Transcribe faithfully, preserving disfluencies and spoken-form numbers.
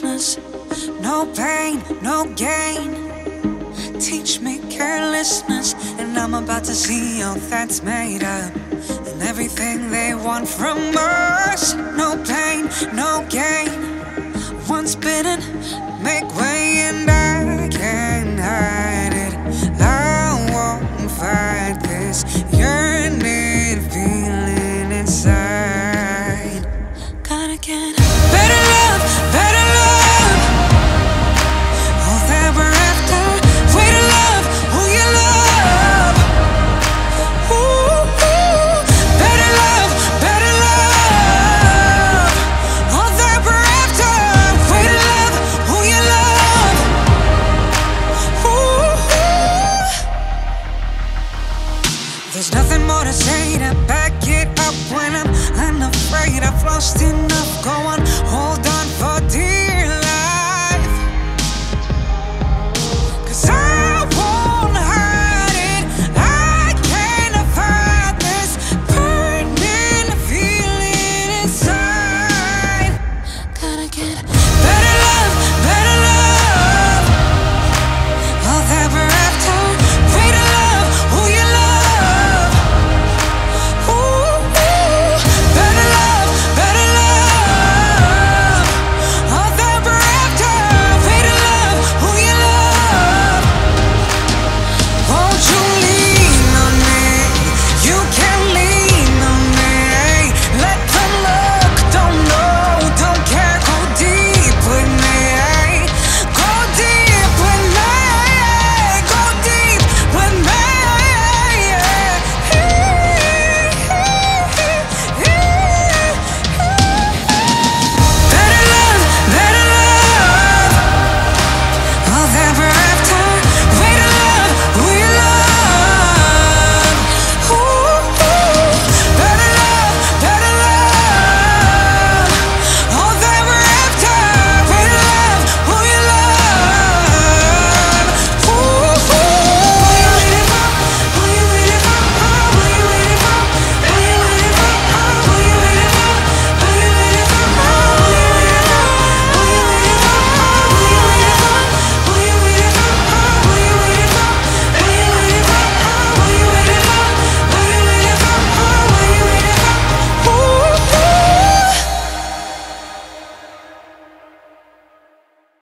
foolishness. No pain, no gain. Teach me carelessness, and I'm about to see all that's made up. And everything they want from us. No pain, no gain. Once bitten, make way in